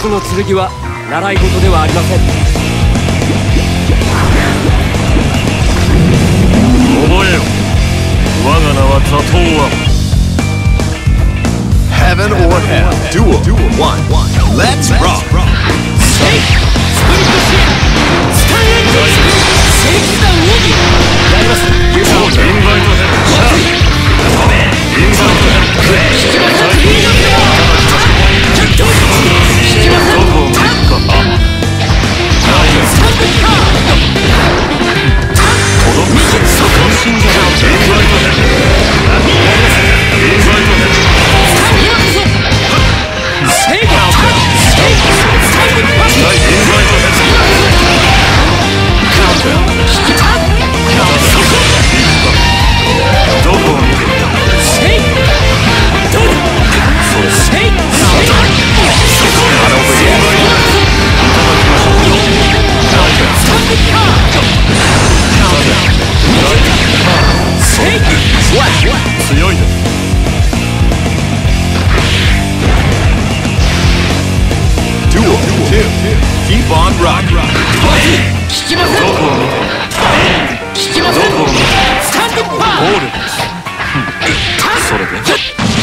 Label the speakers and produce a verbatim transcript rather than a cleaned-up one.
Speaker 1: 術の剣は習い事ではありません。
Speaker 2: 覚えよ、我が名はザトウワン。
Speaker 3: Heaven or hell, duel, one, let's rock!
Speaker 1: Shake! Split the ship! Stand and shake the wood! やります。優勝。
Speaker 2: インバイトヘッド。シャー。インバイトヘッド。
Speaker 1: 引きましたリードペア。キャット。引きました。
Speaker 2: どこを向くか。
Speaker 1: スタンドカー。
Speaker 2: 届く。そこに信じろ。インバイトヘッド。インバイトヘッド。 強いです。
Speaker 3: Duel, two, keep on rocking.
Speaker 1: 聞きません。
Speaker 2: どこを見ている。
Speaker 1: 聞きません。
Speaker 2: どこを見ている。
Speaker 1: スタンドパー。
Speaker 2: ゴールです。それで。